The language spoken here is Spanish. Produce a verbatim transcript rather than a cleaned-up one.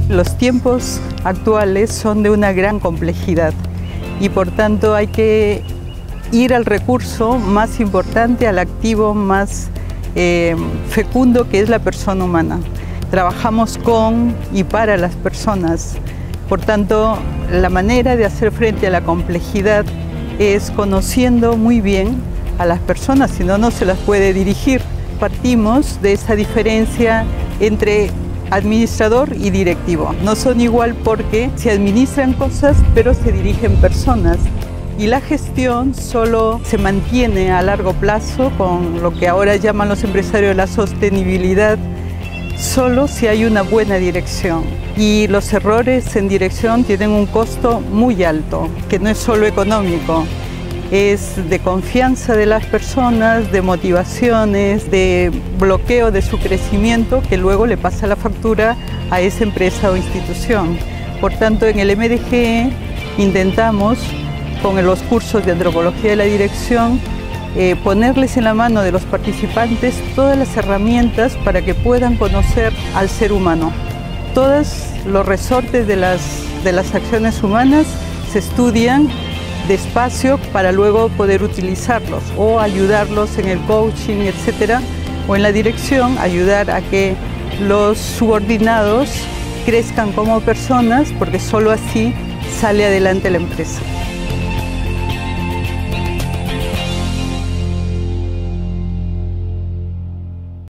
Los tiempos actuales son de una gran complejidad y por tanto hay que ir al recurso más importante, al activo más eh, fecundo, que es la persona humana. Trabajamos con y para las personas. Por tanto, la manera de hacer frente a la complejidad es conociendo muy bien a las personas, si no, no se las puede dirigir. Partimos de esa diferencia entre administrador y directivo. No son igual porque se administran cosas, pero se dirigen personas. Y la gestión solo se mantiene a largo plazo con lo que ahora llaman los empresarios la sostenibilidad, solo si hay una buena dirección. Y los errores en dirección tienen un costo muy alto, que no es solo económico, es de confianza de las personas, de motivaciones, de bloqueo de su crecimiento, que luego le pasa la factura a esa empresa o institución. Por tanto, en el M D G E intentamos, con los cursos de antropología de la dirección, eh, ponerles en la mano de los participantes todas las herramientas para que puedan conocer al ser humano. Todos los resortes de las, de las acciones humanas se estudian despacio para luego poder utilizarlos o ayudarlos en el coaching, etcétera, o en la dirección, ayudar a que los subordinados crezcan como personas, porque solo así sale adelante la empresa.